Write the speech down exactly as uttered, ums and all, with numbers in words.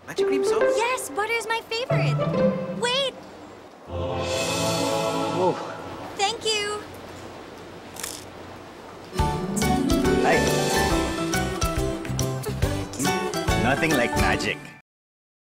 Magic cream soap? Yes, butter is my favorite. Wait! Whoa. Thank you. Hi. Thank you. Nothing like magic.